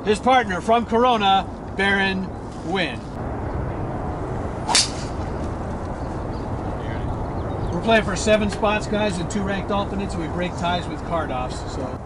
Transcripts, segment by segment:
his partner from Corona, Baron Wynn. We're playing for 7 spots, guys, and 2 ranked alternates, and we break ties with card offs. So.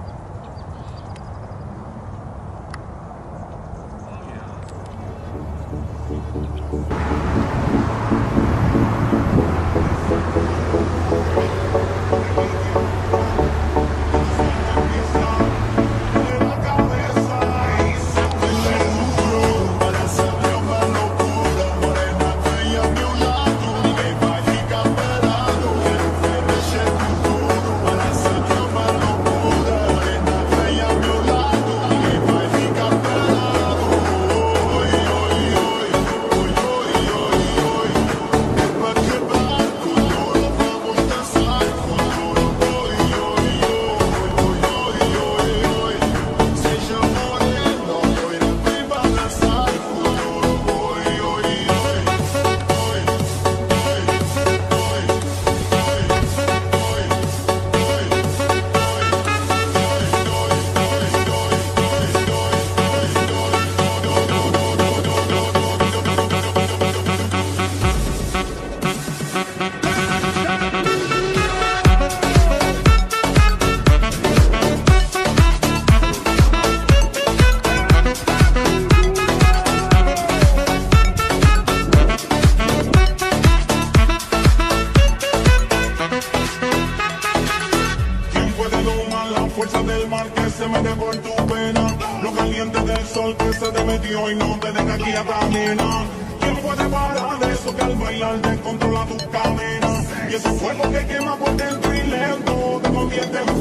fuerza del mar que se mete por tu pena, lo caliente del sol que se te metió y no te deja aquí a caminar. ¿Quién puede parar eso que al bailar te controla tu cadena? Y ese fuego que quema por dentro y lento te convierte en